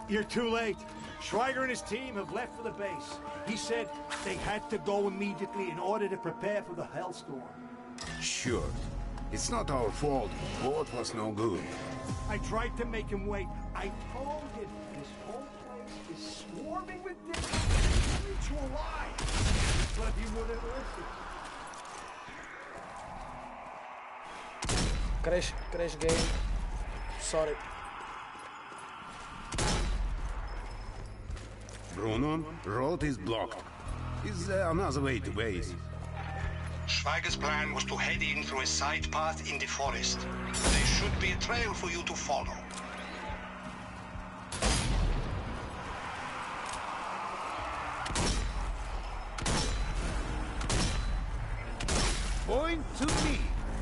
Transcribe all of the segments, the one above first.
You're too late. Schweiger and his team have left for the base. He said they had to go immediately in order to prepare for the hellstorm. Sure. It's not our fault. Boat was no good. I tried to make him wait. I told him this whole place is swarming with dead. To a lie. But he wouldn't listen. Crash game. Sorry. Bruno, road is blocked. Is there another way to base? Schweiger's plan was to head in through a side path in the forest. There should be a trail for you to follow. Point to me.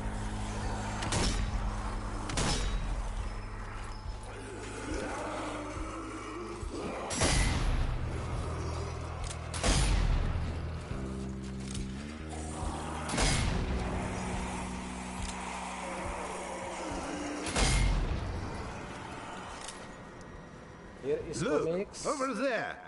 Here is Look, comics. over there.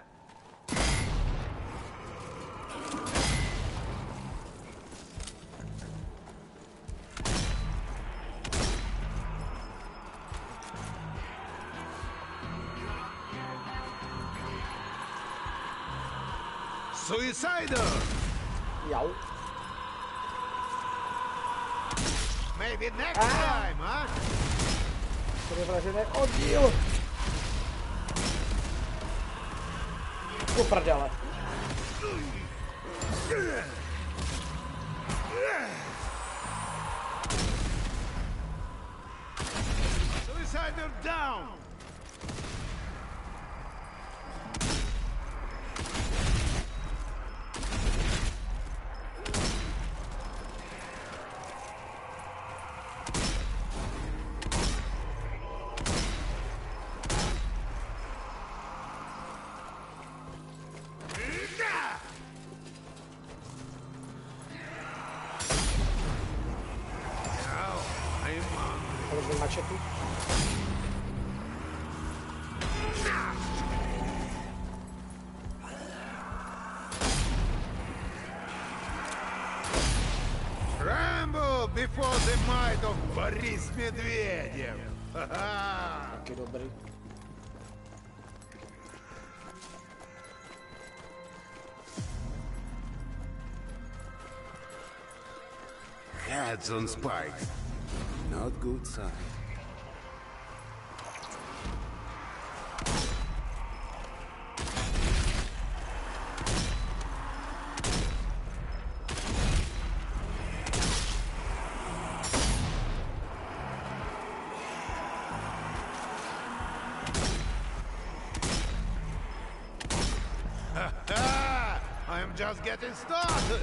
Suicidal! Jau. Maybe next time, huh? Oddio! Tu prdele. Suicidal down! Mačetu. Rambo before the might of Boris Medvedev. Taky dobrý. Heads on spikes. Not good sign. I am just getting started.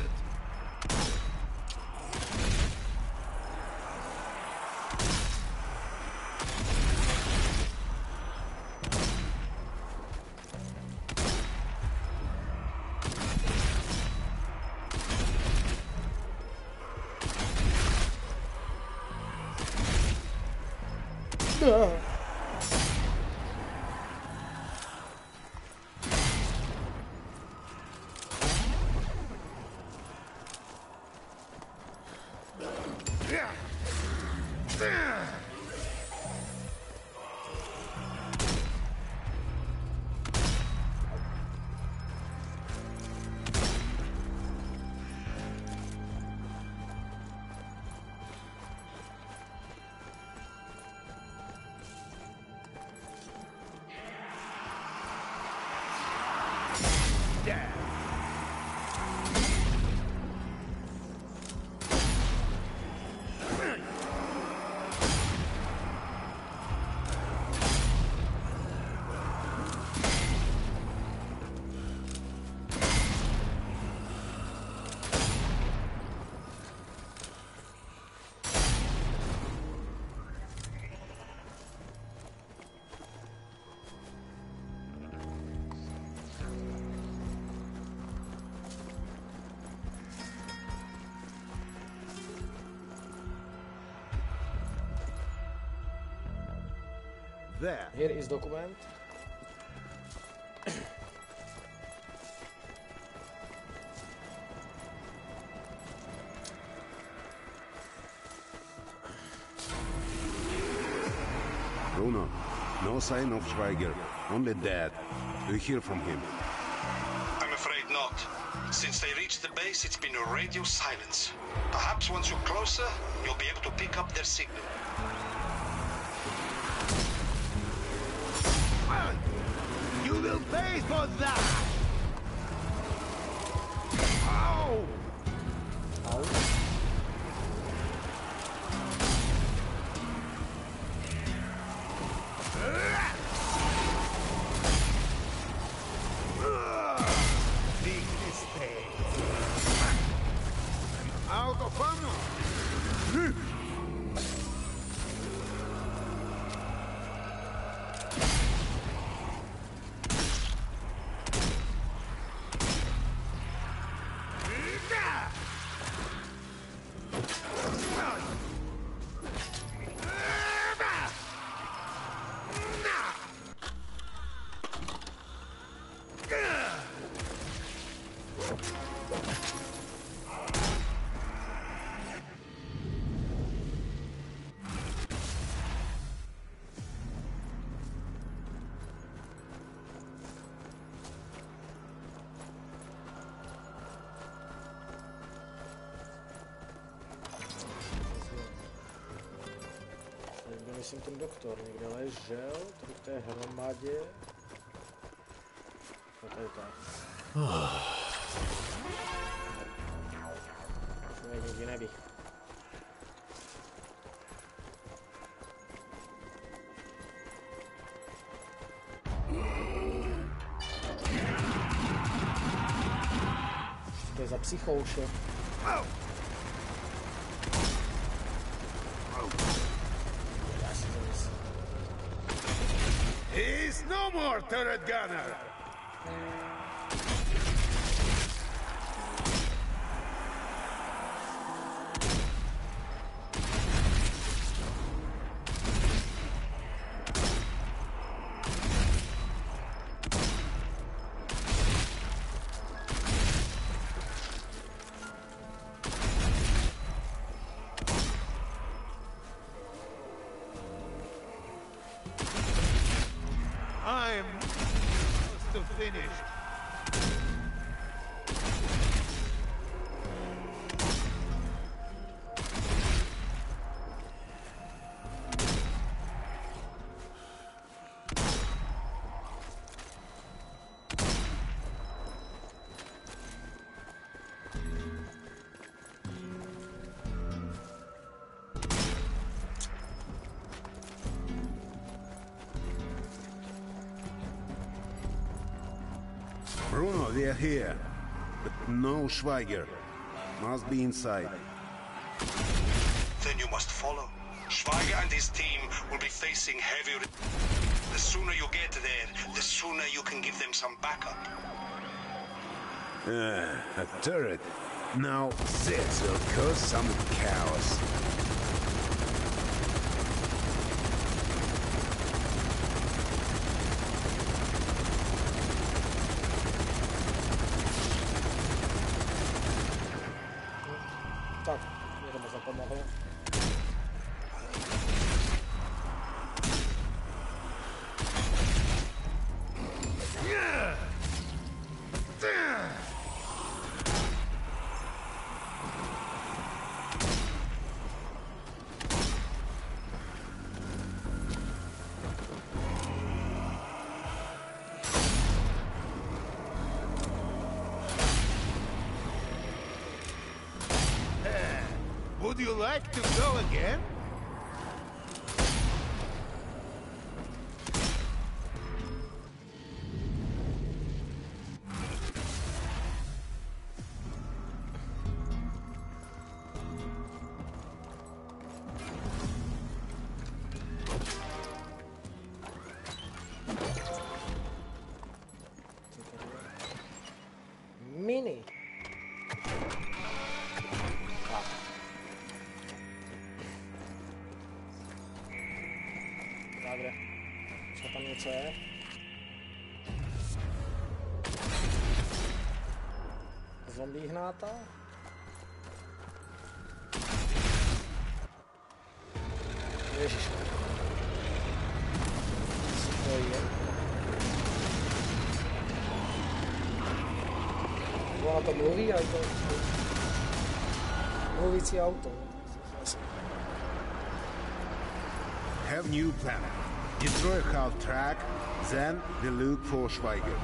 There. Here is document. No sign of Schweiger. Only that. Do you hear from him? I'm afraid not. Since they reached the base, it's been a radio silence. Perhaps once you're closer, you'll be able to pick up their signal. You will pay for that! Ow! Big mistake. Out of ammo! Myslím, ten doktor někde ležel, tady v té hromadě. No tady tak. Už nikdy neví. To je za psychouše. He's no more turret gunner! I'm close to finished. Bruno, they're here. But no Schweiger. Must be inside. Then you must follow. Schweiger and his team will be facing heavy... The sooner you get there, the sooner you can give them some backup. A turret. Now this will cause some chaos. Tak, někdo mu zapomohl. Would you like to go again? Mini. Dobre. Co tam něco je? Zombie hnáta? Ježiš. Ono to mluví, ale to mluvící auto. Have new plan. Destroy half track, then we look for Schweiger.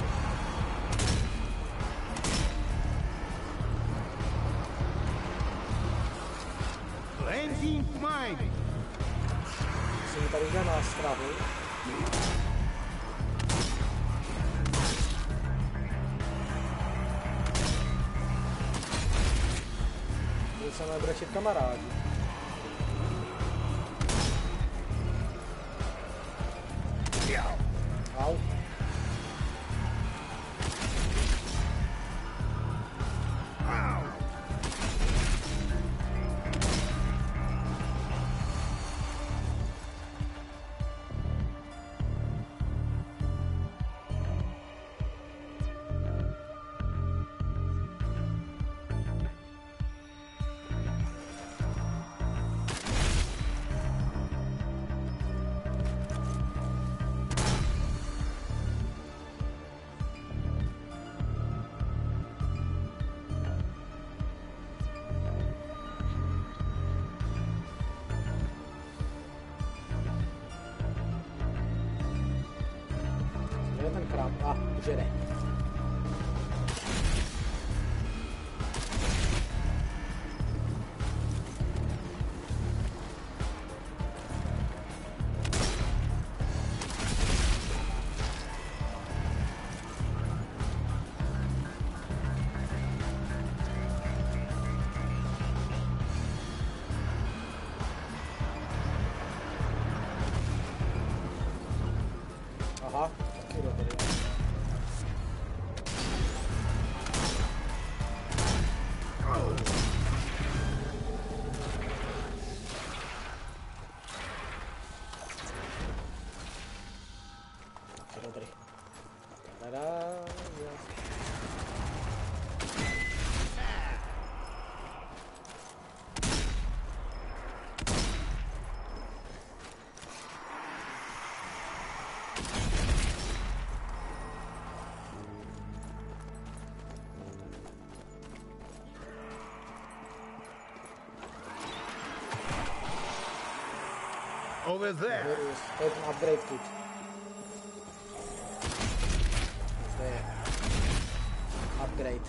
Landing mine! Musíme tady jde nástrahu. Tady se nebrečit kamarádi. Au. Že ne. Aha, taky dobrý. Dobrý. Over there. To je ten upgrade kit. To je upgrade.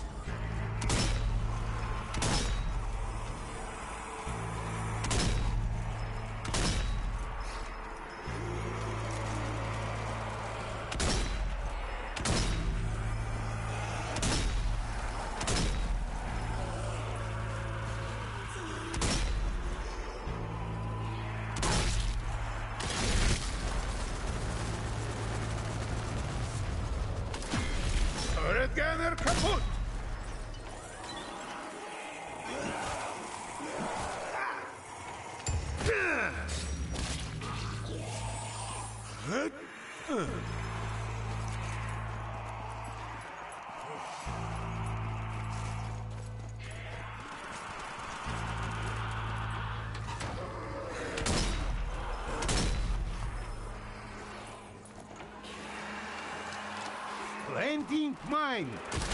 Gunner kaputt! Landing mine!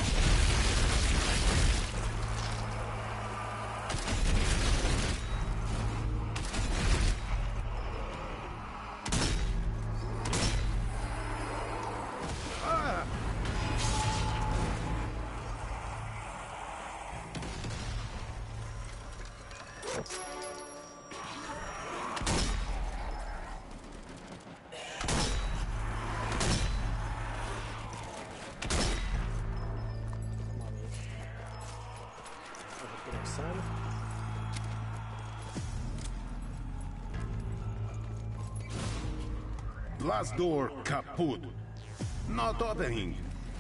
Last door kaput. Not opening.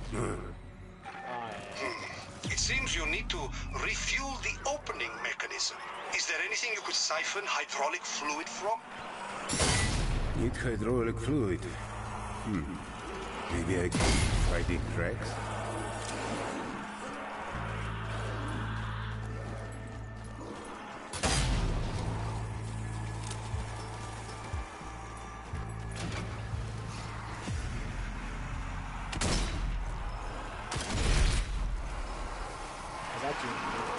It seems you need to refuel the opening mechanism. Is there anything you could siphon hydraulic fluid from? Need hydraulic fluid. Maybe I can fight the cracks? zatím.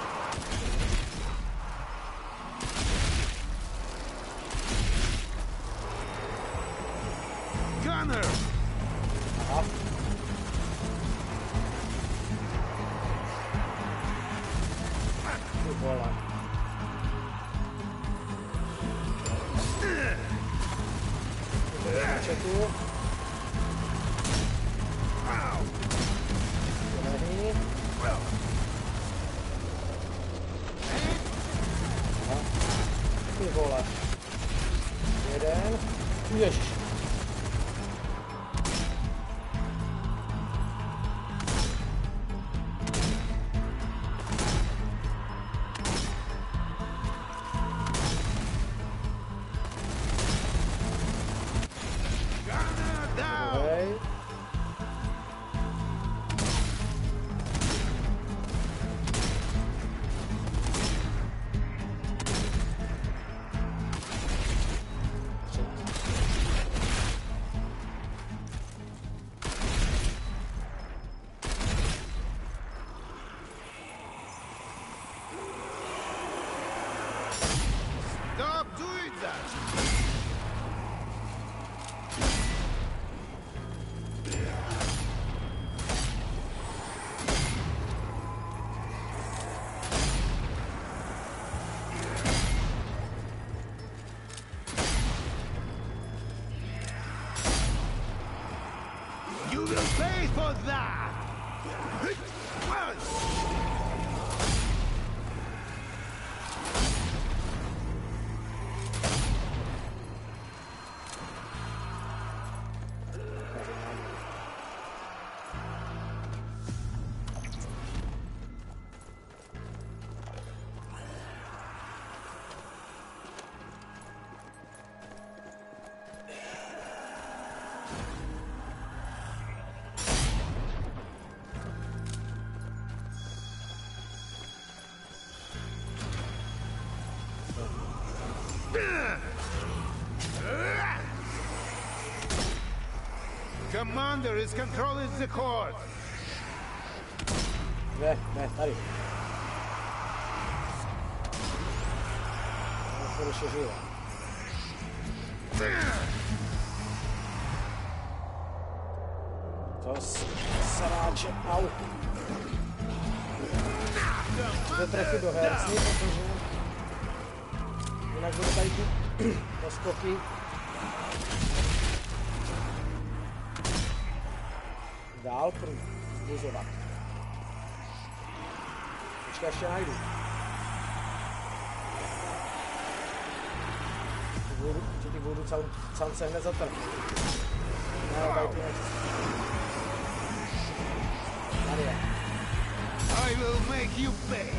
Gunner! Aha. Ty vole. Čeku. Nehý. Aha. Ty vole. Jeden. Ježiš. Stop doing that! You will pay for that! Commander is controlling the court. Ne, tady. To ještě žije. To saráče, au. To trefy do herci, protože jinak bude tady ty poskoky. Dál zbuzovat. Počkej, ještě najdu. Ty budu cance hned zatrhnout. Ne, tady ty nechci. Tady je. I will make you pay.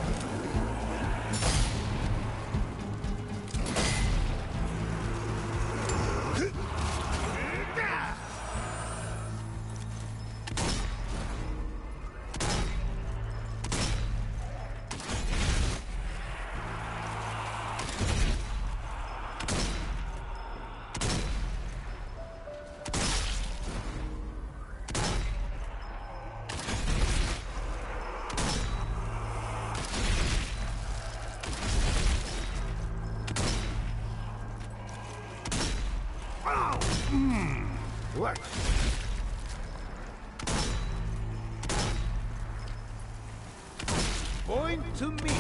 What? Point to me.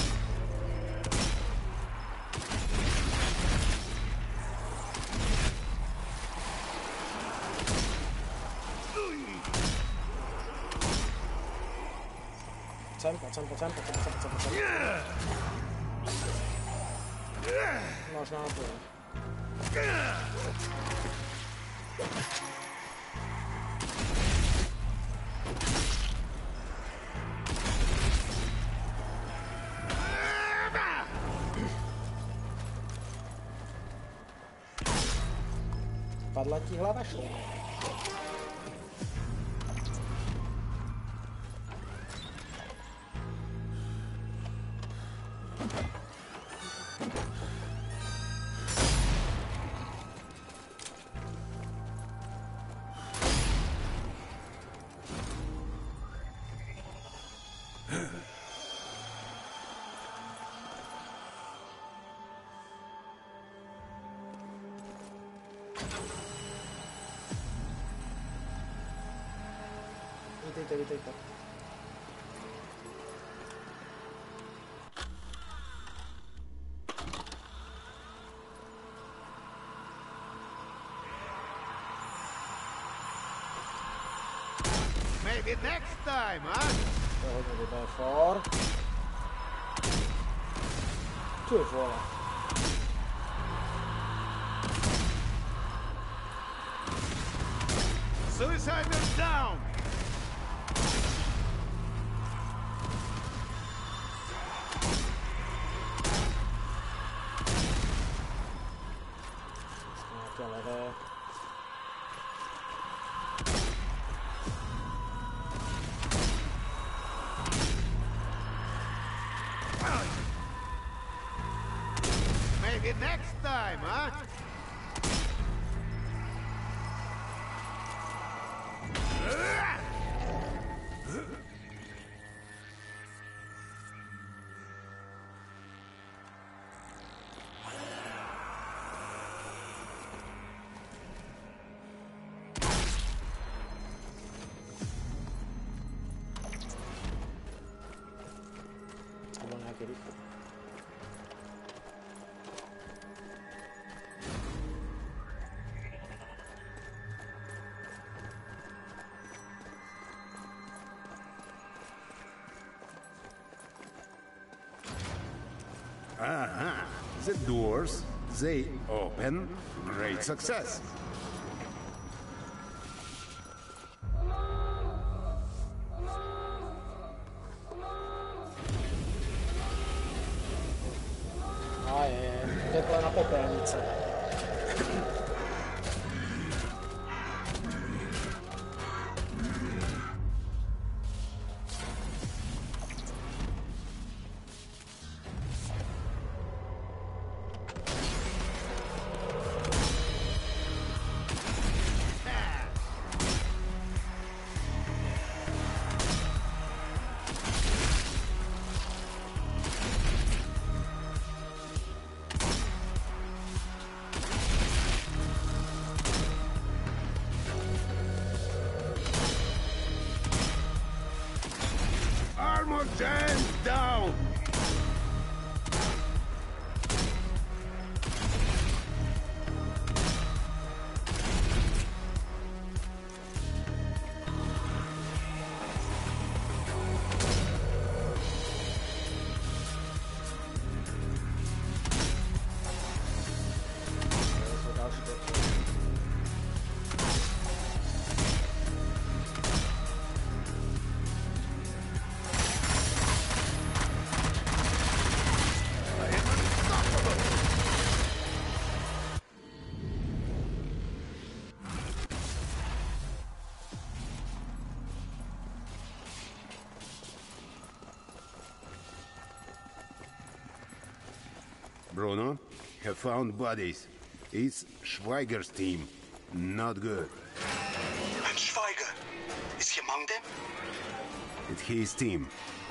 Pojď. Máš nápoj. Padla ti hlava šlo. Vítejte. Maybe next time, huh? To je hodně dobré for. Tu je vole. Suicider's down! Nějaké levé. Maybe next time, huh? Nebo nějaký rychlý. Aha, the doors, they open. Great success. Takhle na popelnice. Armor tank down! Bruno, have found bodies. It's Schweiger's team. Not good. And Schweiger, is he among them? It's his team.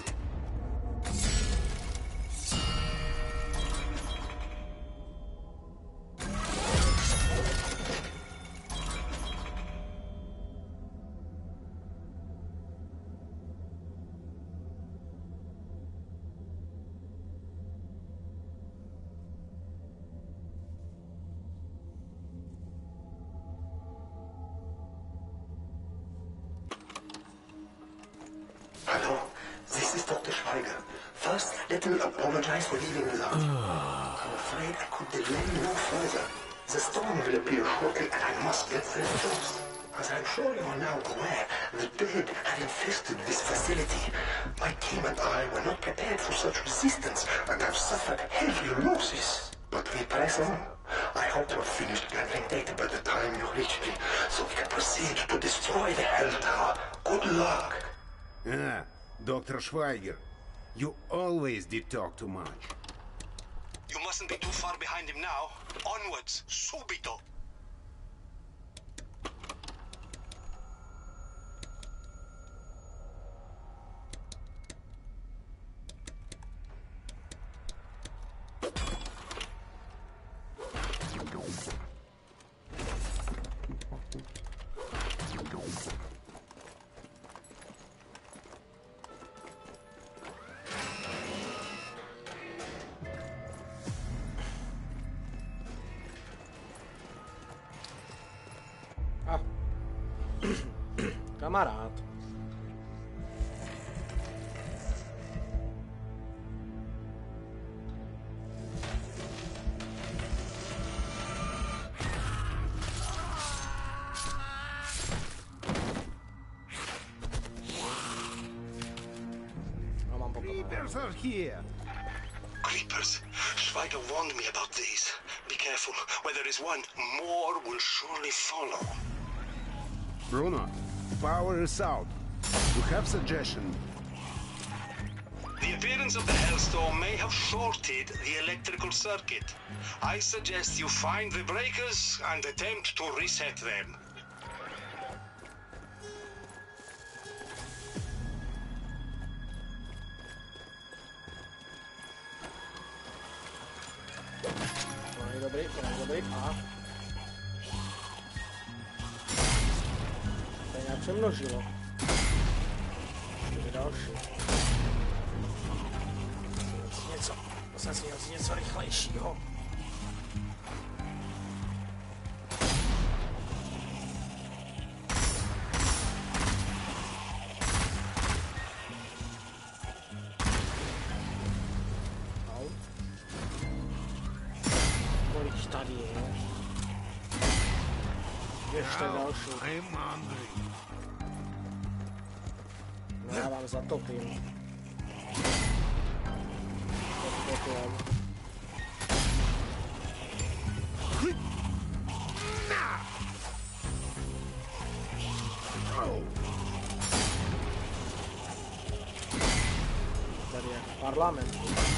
Hello, this is Dr. Schweiger. First, let me apologize for leaving without you. I'm afraid I could delay no further. The storm will appear shortly and I must get there first. As I'm sure you are now aware, the dead have infested this facility. My team and I were not prepared for such resistance and have suffered heavy losses. But we press on. I hope to have finished gathering data by the time you reach me, so we can proceed to destroy the Hell Tower. Good luck. Ah, Dr. Schweiger. You always did talk too much. You mustn't be too far behind him now. Onwards, subito. Kamarád. Creepers are here. Creepers. Schweiger warned me about these. Be careful. Where there is one, more will surely follow. Bruno, power is out. You have suggestion? The appearance of the Hellstorm may have shorted the electrical circuit. I suggest you find the breakers and attempt to reset them. To není dobrý. A. To nějak přemnožilo. Ještě další. Musím si něco rychlejšího. Tady je. Ještě další. I'm hungry. No já vám zatopím. Tady je parlament.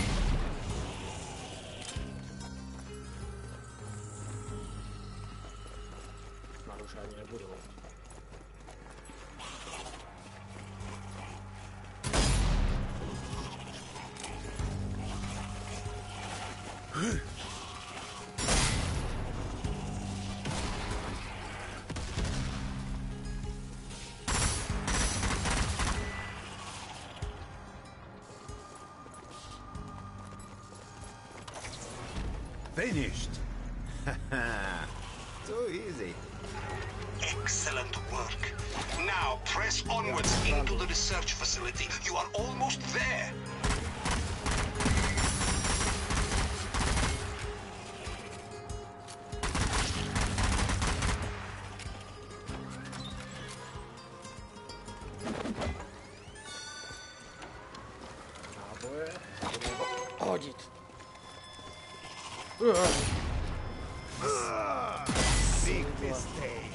Narušení nebudou. Finished. Too easy. Excellent work. Now press onwards into the research facility. You are almost there. Hodit. Big mistake.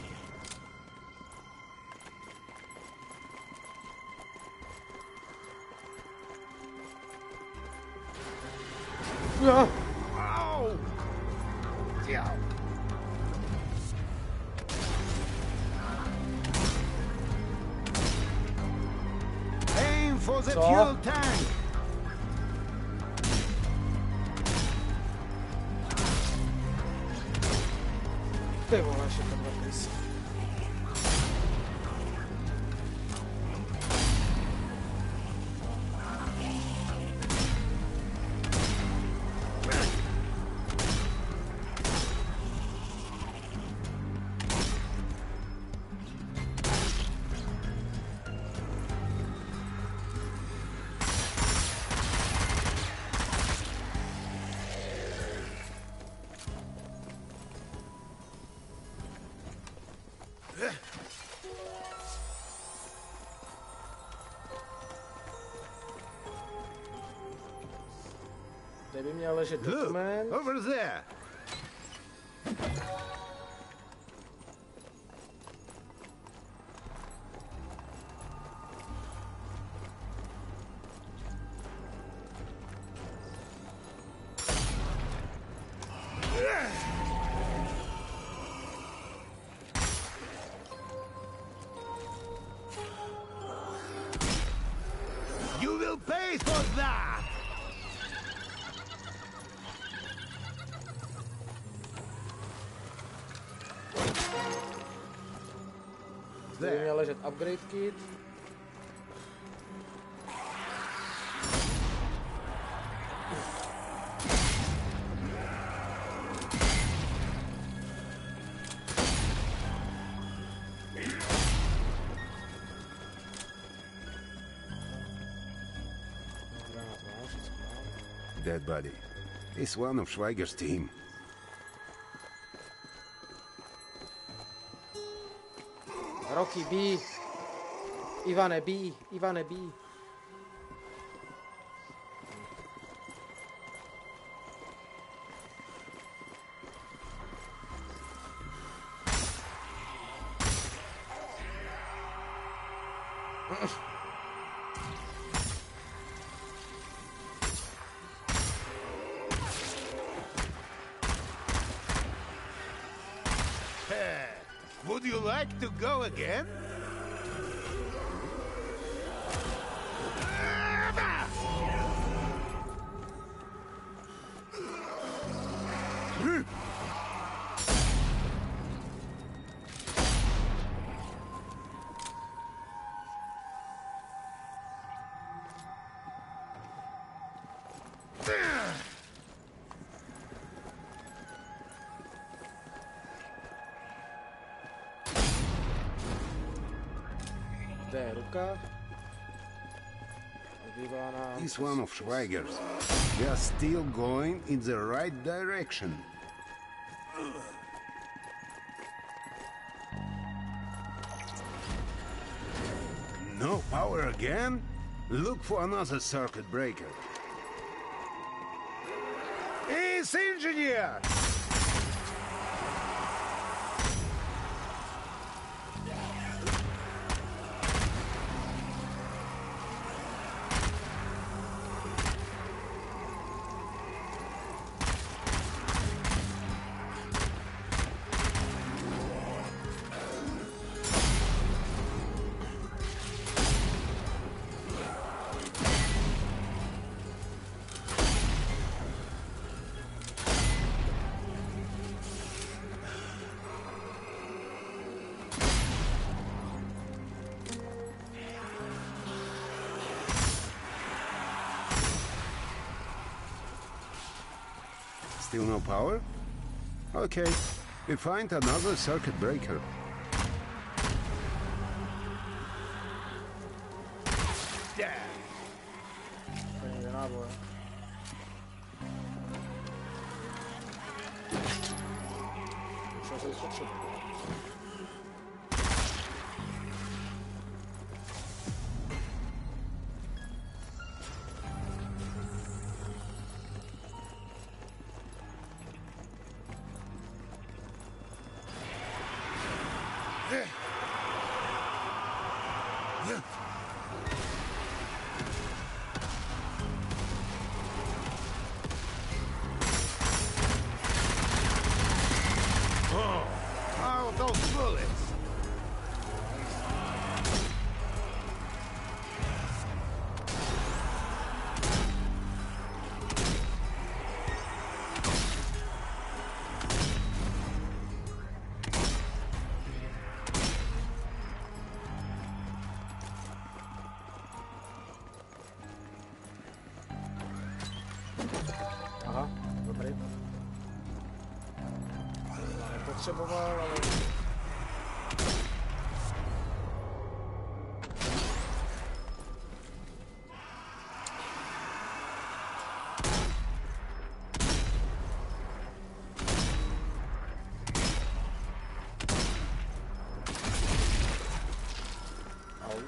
Ow! Yeah. Aim for the fuel tank. Ty vole, ještě tam zapis. Tady by měl ležet dokument. Over there. You will pay for that. Tady by měl ležet upgrade kit. dead body. He's one of Schweiger's team. Rocky B. Ivane B. Ivane B. Would you like to go again? Kde je ruka? Zbývá nám... He's one of Schweiger's. We are still going in the right direction. No power again? Look for another circuit breaker. He's engineer! Still no power? Okay, we find another circuit breaker. Peníze, náboje. Musím se ušetřit. Oh, those bullets! Aha, dobrý. Nepotřeboval, ale... Au.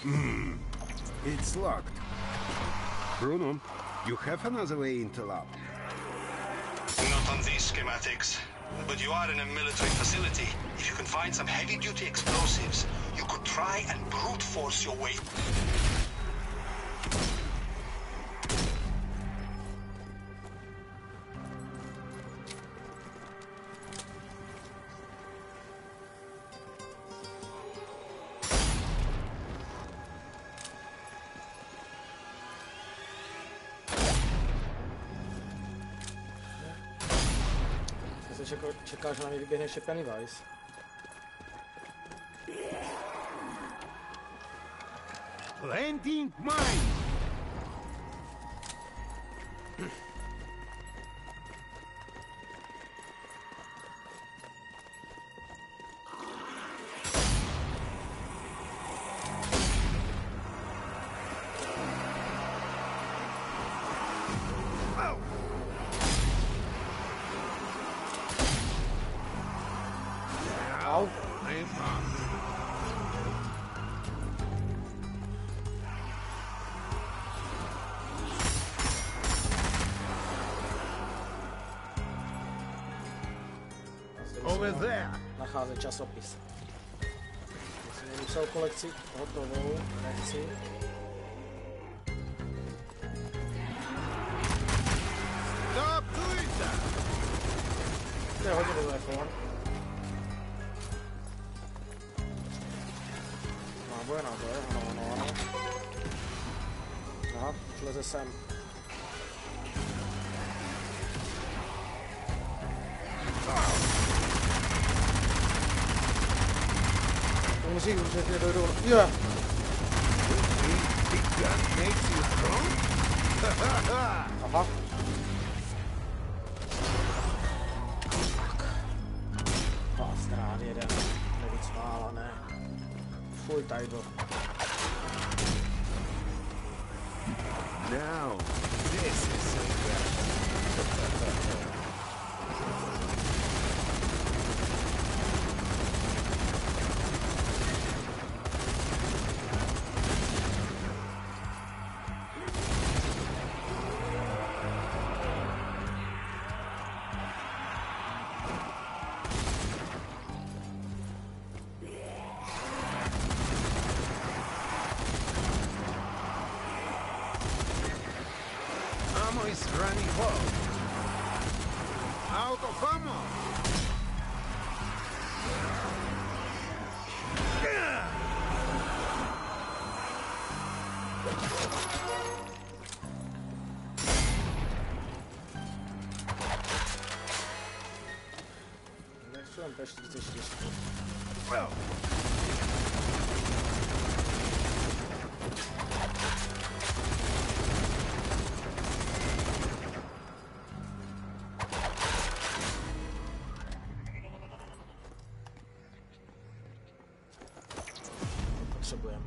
It's locked. Bruno, you have another way into lab. Not on these schematics. But you are in a military facility. If you can find some heavy-duty explosives, you could try and brute force your way. Čekal, že na mě vyběhne ještě Pennywise. Landing mine! Au. Over there! Nacházet časopis. Jsem vypsal kolekci hotovou, nechci. Stop doing that! To je hodně dobré for. Náboje, ano. Aha, už leze sem. Musí, že tě dojdou. Yeah. Big gun makes you strong? Aha. Pastrán jeden. Nevycválané. Full title. Now, this is so good. Ammo is running low. Out of ammo. Nechci jen P44. Well. Potřebujeme.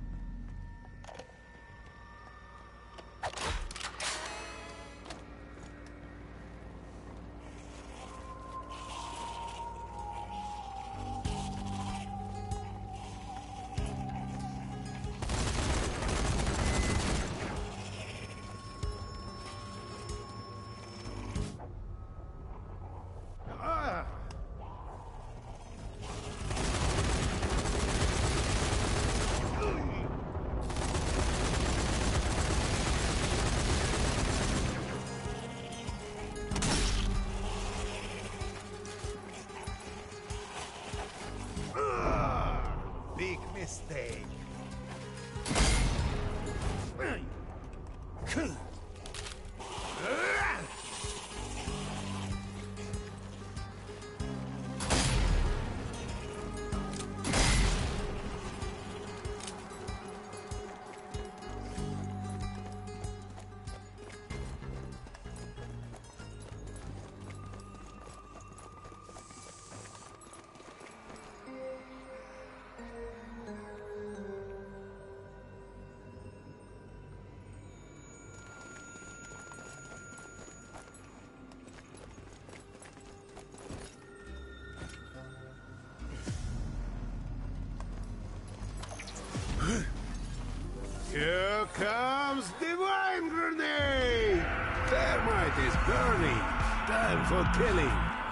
Big mistake. planet is burning. Time for killing.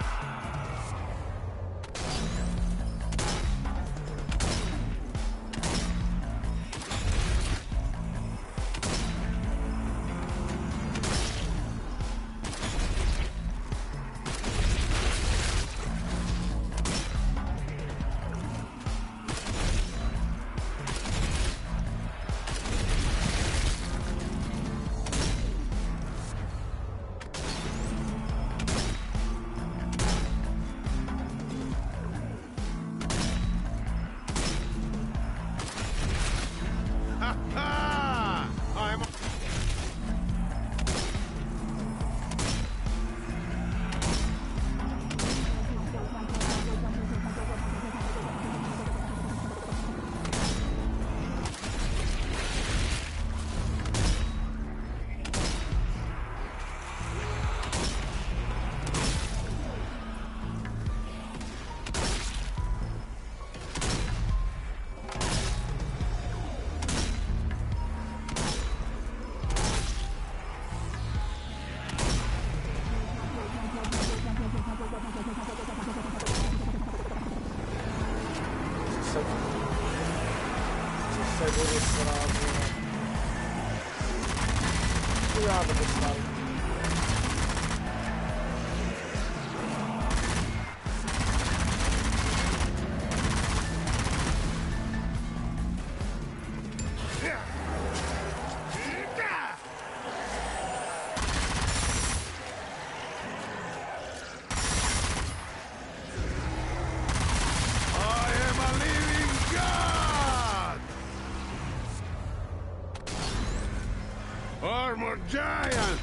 Armor giant!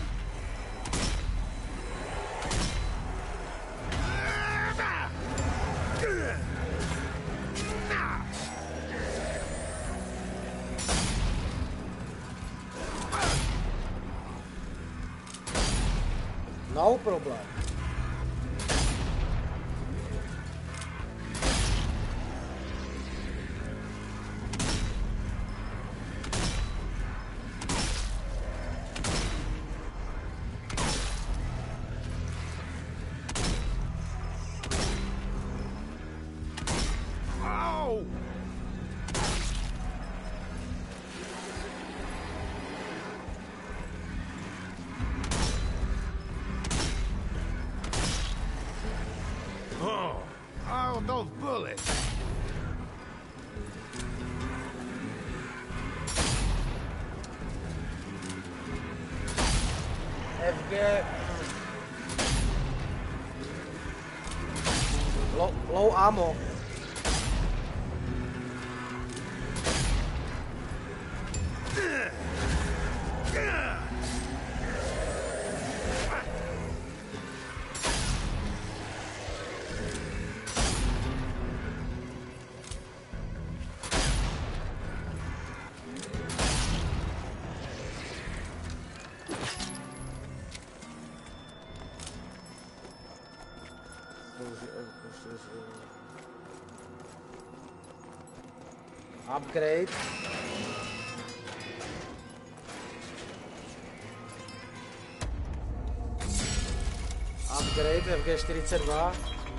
No problem. Those bullets. FG. Low ammo. Upgrade. Upgrade FG42.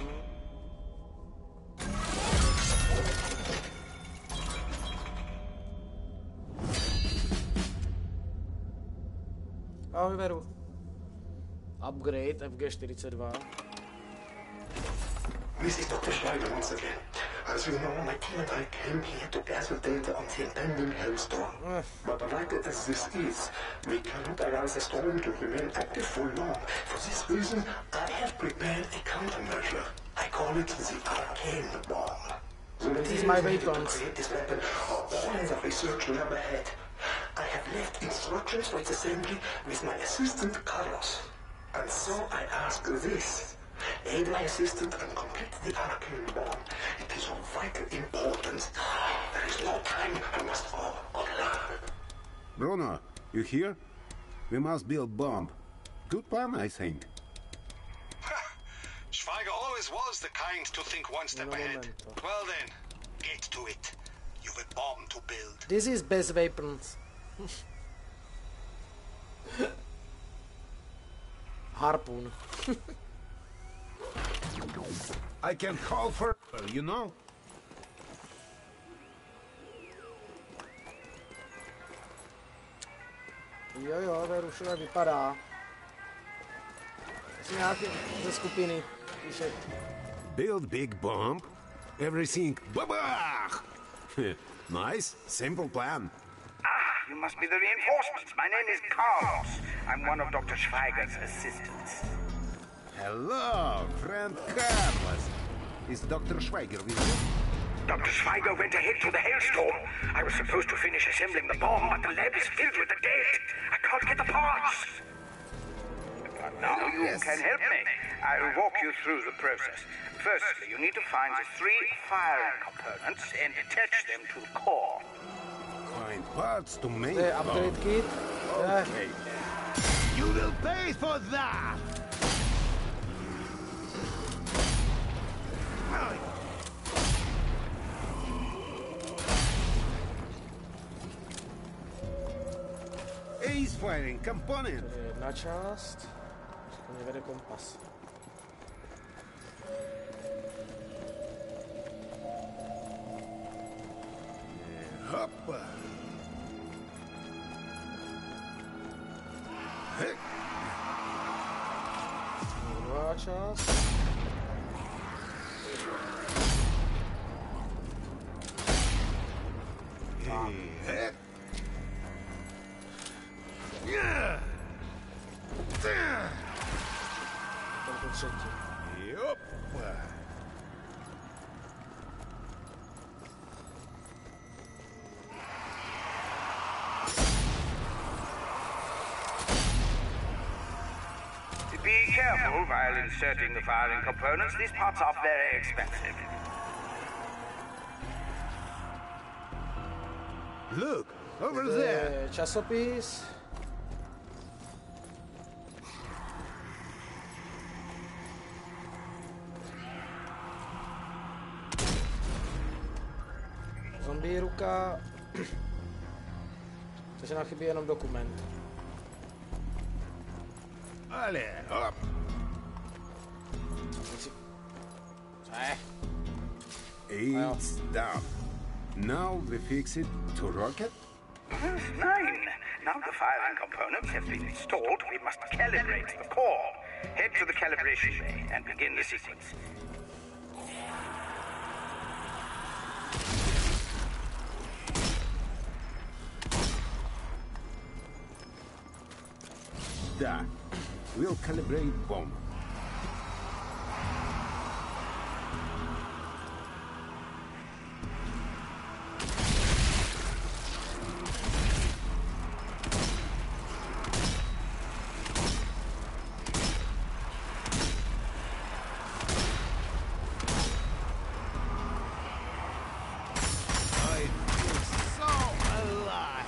Ahoj, Veru. Upgrade FG42. This is Dr. Schweiger once again. As you know, my team and I came here to gather data on the impending hailstorm. But vital as this is, we cannot allow the storm to remain active for long. For this reason, I have prepared a countermeasure. I call it the arcane bomb. It is my weapon. To create this weapon are all in the research lab ahead. I have left instructions for its assembly with my assistant Carlos. And so I ask this. Aid my assistant and complete the arcane bomb. It is of vital importance. There is no time. I must go. Good luck. Bruno, you here? We must build bomb. Good plan, I think. Schweiger always was the kind to think one step ahead. Well then, get to it. You've a bomb to build. This is best weapons. Harpun. I can call for, you know? Jo, to rušové vypadá. Jsme nějaký ze skupiny. Píše. Build big bomb, everything babach! Nice, simple plan. You must be the reinforcements. My name is Carlos. I'm one of Dr. Schweiger's assistants. Hello, friend Carlos. Is Dr. Schweiger with you? Dr. Schweiger went ahead to the hailstorm. I was supposed to finish assembling the bomb, but the lab is filled with the dead. I can't get the parts. But now you can help me. I'll walk you through the process. Firstly, you need to find the 3 firing components and attach them to the core. Find parts to make To je upgrade kit. Okay. You will pay for that! Ace firing component. To je jedna část. Mě vede kompas. Hoppa. Druhá část. Tento třetí. Yup. Be careful while inserting the firing components. These parts are very expensive. Look, over To there. je časopis. Zombie ruka. Takže nám chybí jenom dokument. Ale, hop. Co je? It's down. Now we fix it to rocket? 9. Now the firing components have been installed, we must calibrate the core. Head to the calibration bay and begin the sequence. Da. We'll calibrate bomb. I feel so alive.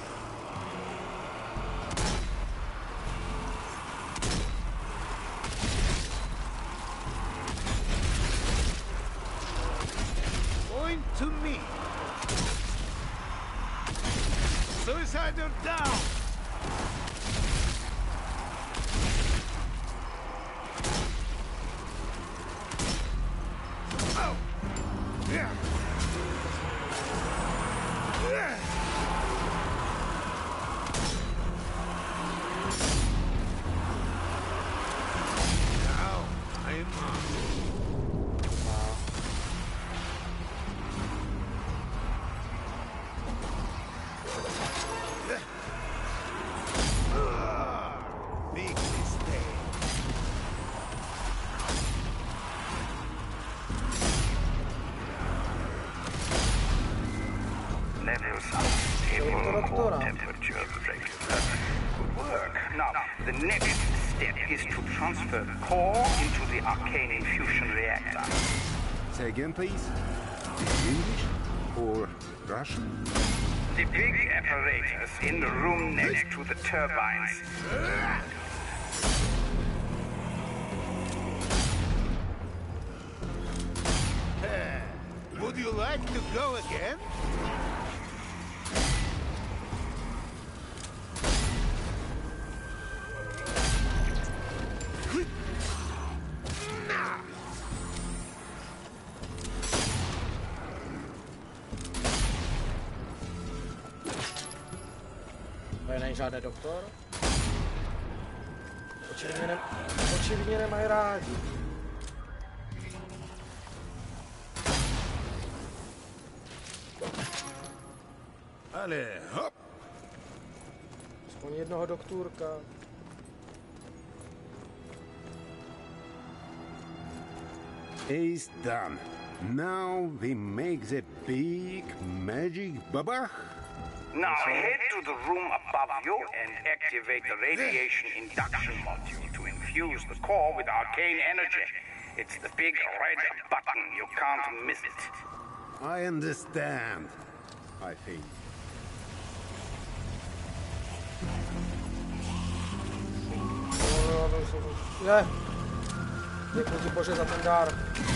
Point to me. Suicidal down. Oh. Yeah. Yeah. Now I'm big mistake. Levels unstable, core temperature regular. Good work. Now, the next step is to transfer the core into the arcane infusion reactor. Say again, please. English or Russian? The big apparatus in the room next to the turbines. Would you like to go again? Quick, Tady není žádný doktor. Očividně nemají rádi. Ale hop! Aspoň jednoho doktůrka. Is done. Now we make the big magic babach. Now head to the room above you and activate the radiation induction module to infuse the core with arcane energy. It's the big red button. You can't miss it. I understand, I think. Je. Děkuji ti Bože za ten dár.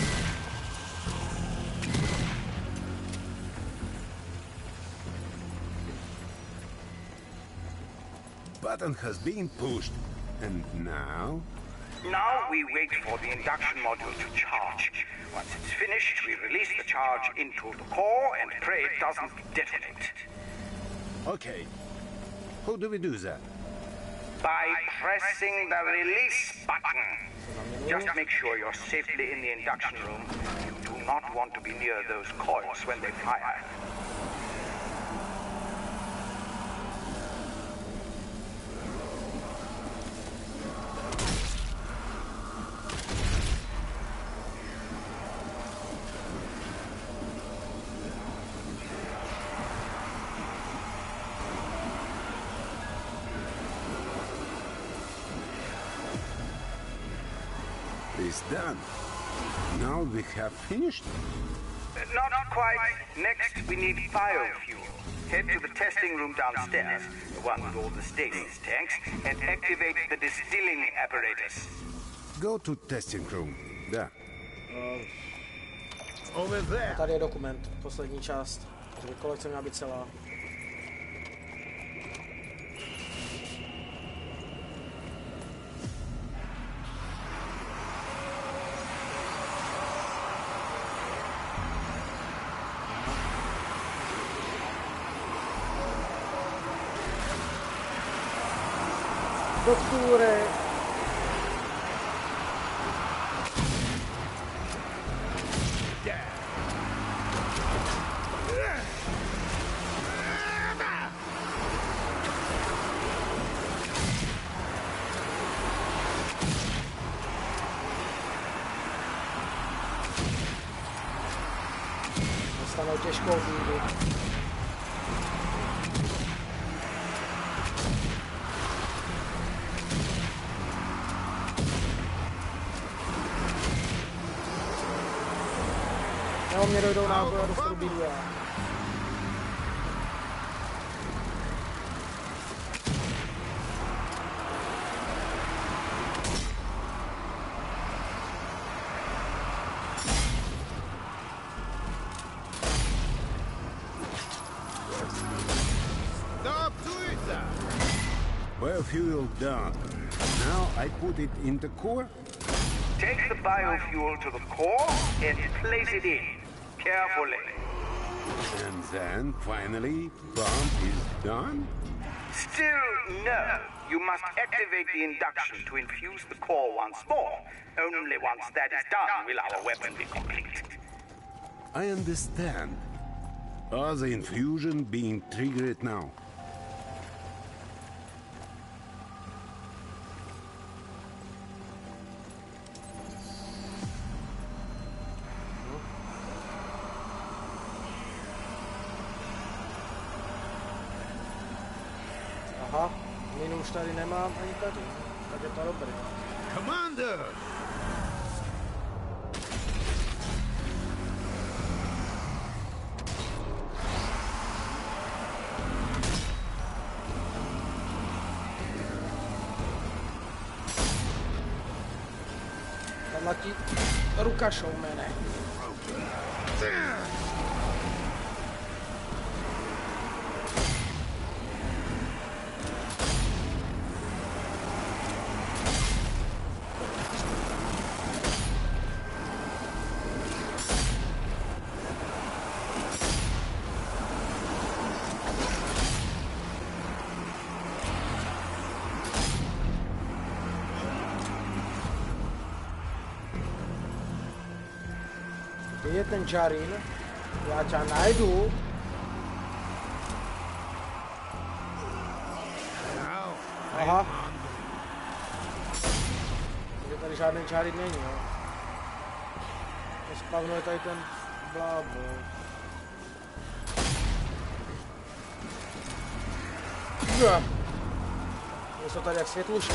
Button has been pushed, and now? Now we wait for the induction module to charge. Once it's finished, we release the charge into the core and pray it doesn't detonate. Okay. How do we do that? By pressing the release button. Just make sure you're safely in the induction room. You do not want to be near those coils when they fire. It's done. Now we have finished? Not quite. Next, we need biofuel. Head to the testing room downstairs, the one with all the stasis tanks, and activate the distilling apparatus. Go to testing room. There. Over there. Tady je dokument, poslední část. Takže kolekce měla být celá. Doktory. Dostanou těžkou bídu. Nebo mě dojdou náboje a dostanu bídu já. Stop doing that! Biofuel done. Now I put it in the core. Take the biofuel to the core and place it in. Carefully. And then, finally, bomb is done? Still no. You must activate the induction to infuse the core once more. Only once that is done will our weapon be complete. I understand. Are the infusion being triggered now? Aha, minu už tady nemám ani tady, tak je to dobré. Commander! Tam letí ruka showmane. je ten Čarín? Já tě najdu. Aha. Takže tady žádný Čarín není, jo. Spavnuje tady ten blábo. Jsou tady jak světluše.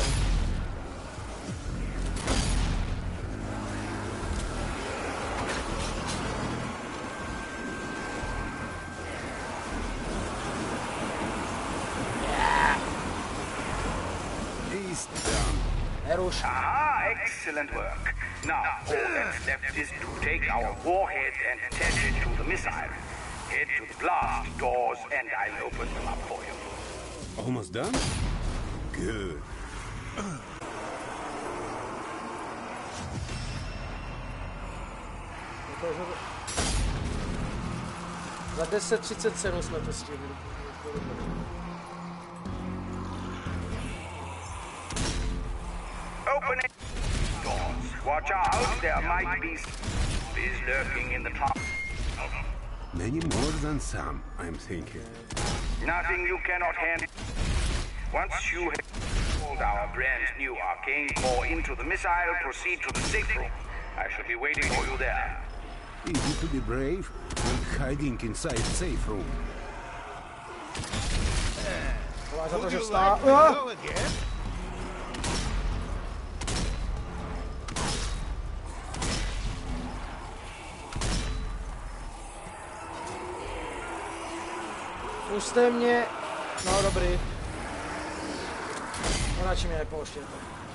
Aha, excellent work. Now, all that's left is to take our warhead and attach it to the missile. Head to the blast doors and I'll open them up for you. Almost done? Good. Za 10:37 jsme to stihli. Opening doors. Watch out, there might be zombies lurking in the top. Many more than some, I'm thinking. Nothing you cannot handle. Once you have pulled our brand new arcane core into the missile, proceed to the safe room. I shall be waiting for you there. Easy to be brave when hiding inside safe room. Za to, že vstává. Puste mě. No dobrý. No radši mě nepouštěte.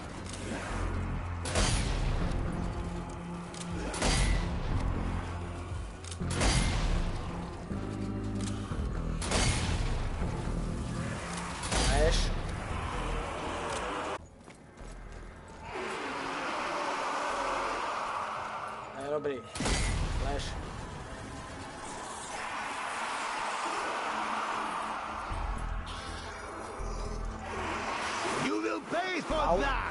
Lež. Ne, dobrý. Lež. You will pay for that!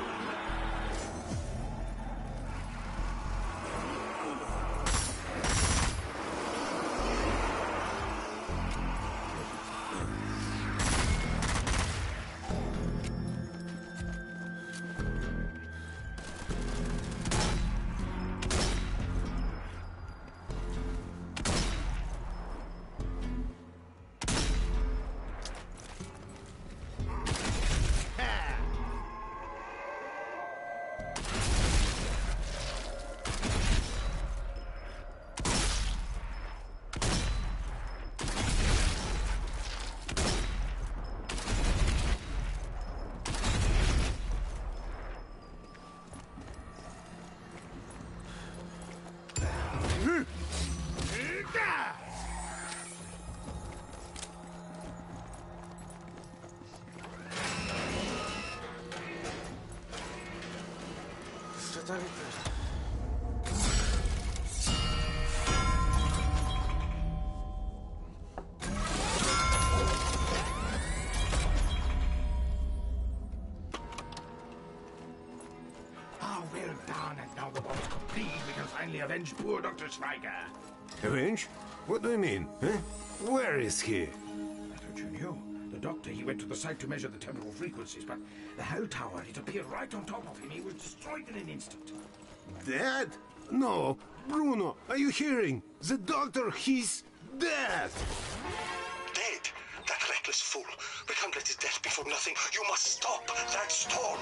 Well done, and now the bomb's complete. We can finally avenge poor Dr. Schweiger. Avenge? What do you mean? Huh? Where is he? I thought you knew. The doctor, he went to the site to measure the temporal frequencies, but the Hell Tower, it appeared right on top of him. He was destroyed in an instant. Dead? No. Bruno, are you hearing? The doctor, he's dead! Dead? That reckless fool. We can't let his death be for nothing. You must stop that storm.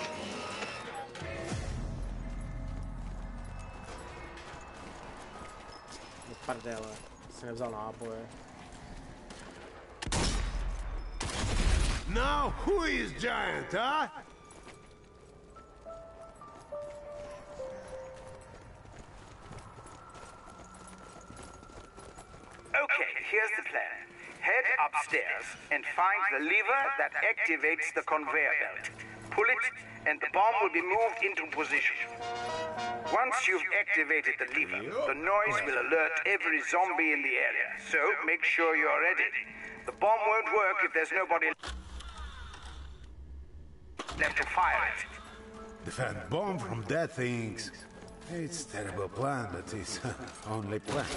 Prdele, si nevzal náboje. Now who is giant, huh? Okay, here's the plan. Head upstairs and find the lever that activates the conveyor belt. Pull it, and the bomb will be moved into position. Once you've activated the lever, the noise will alert every zombie in the area, so make sure you're ready. The bomb won't work if there's nobody left to fire it. The fat bomb from that thing's It's a terrible plan, but it's only plan.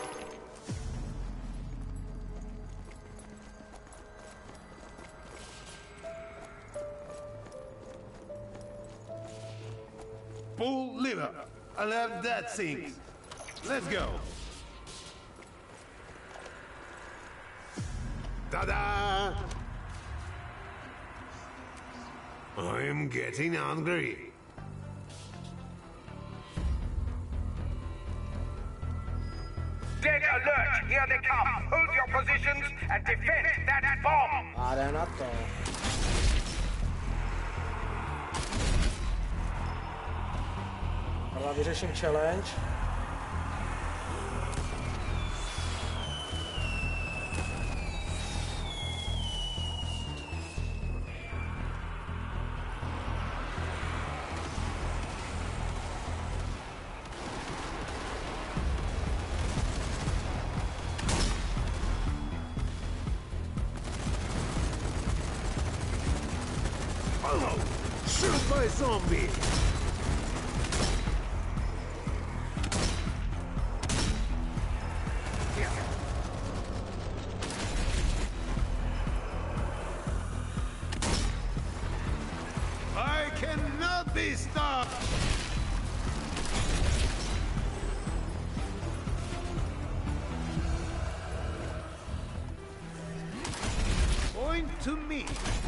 Pull lever. Alert that sinks. Let's go. Ta-da! I'm getting hungry. Dead alert! Here they come! Hold your positions and defend that bomb! Arenatto. Dobra, vyřeším challenge. Oh, shoot my zombie! I cannot be stopped! Point to me!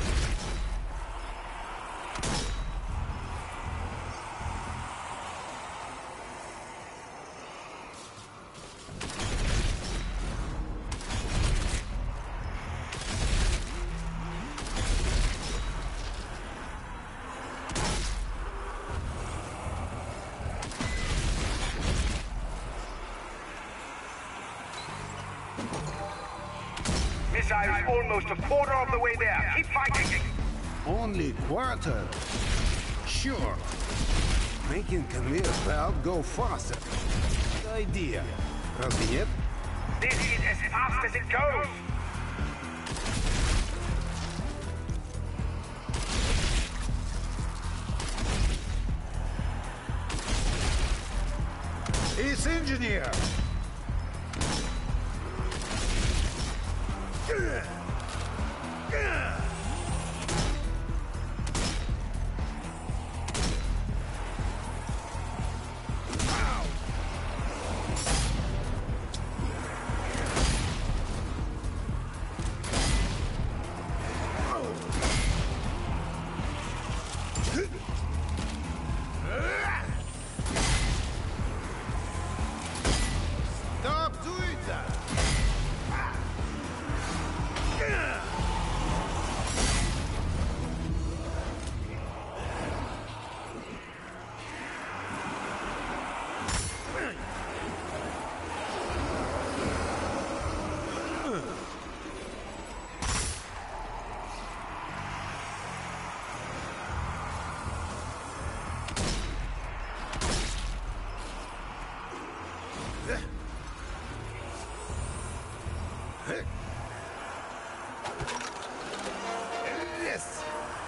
Missile's almost a quarter of the way there. Keep fighting! Only quarter? Sure. Making conveyor belt go faster. Good idea. Разве нет? This is as fast as it goes! It's engineer! Stop doing that! Yes!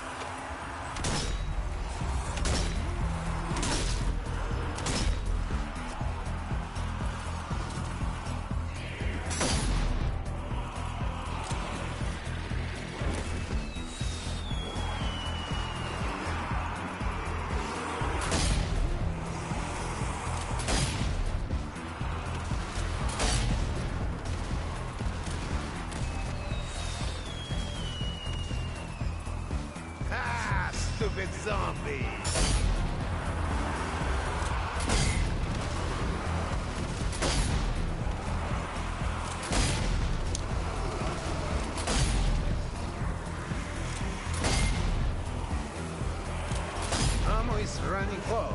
Ah, stupid zombie! Ammo is running low.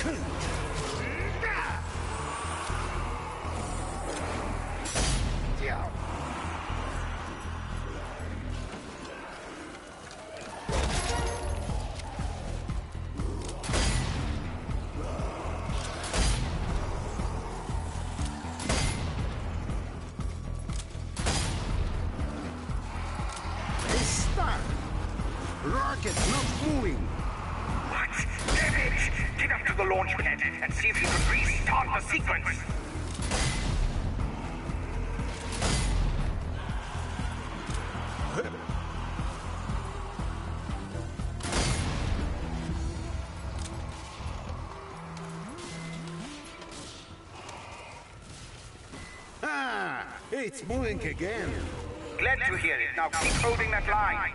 Rocket's not moving. What? Damn it! Get up to the launch pad and see if you can restart the sequence. Ah, it's moving again. Glad to hear it. Now keep holding that line.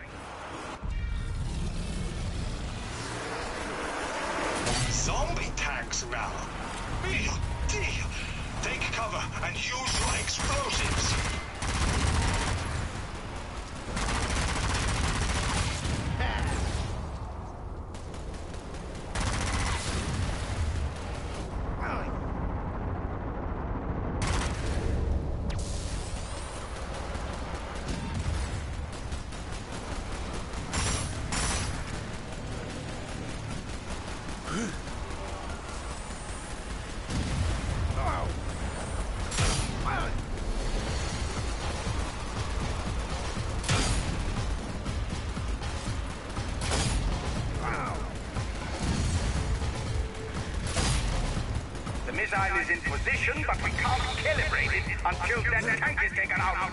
Zombie tanks now. Mio Dio! Take cover and use your explosives. The missile is in position, but we can't calibrate it until that tank is taken out.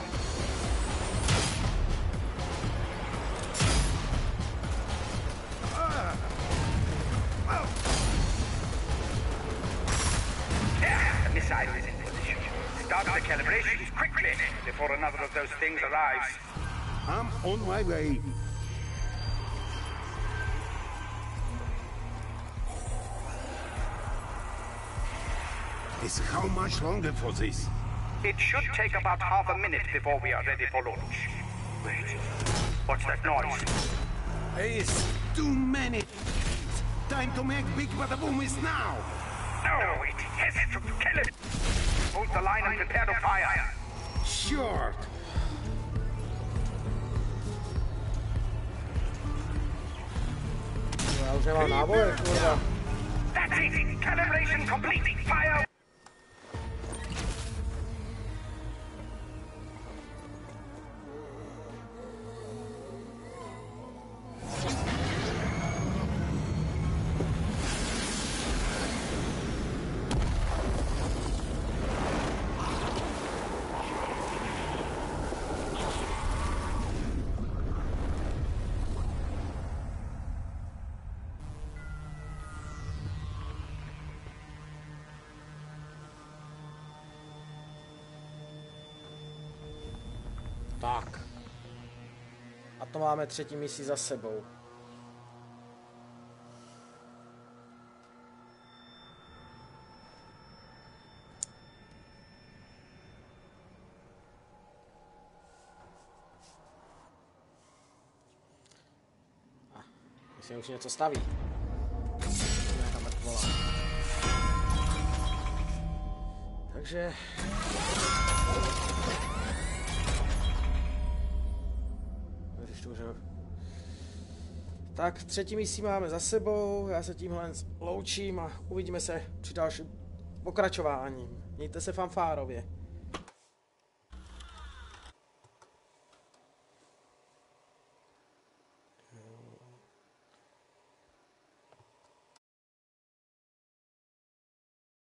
There, the missile is in position. Start the calibrations quickly before another of those things arrives. I'm on my way. Is how much longer for this? It should take about half a minute before we are ready for launch. Wait, what's that noise? It's too many. Time to make big bada-boom is now. No, it has to kill it. Hold the line and prepare to fire. Sure. Já už nemám náboje, kurva. That's it! Calibration complete! Fire! Tak. A to máme třetí misi za sebou. Myslím, už něco staví. Nějaká mrtvola. Takže... Tak, třetí misi máme za sebou, já se tímhle loučím a uvidíme se při dalším pokračování. Mějte se fanfárově.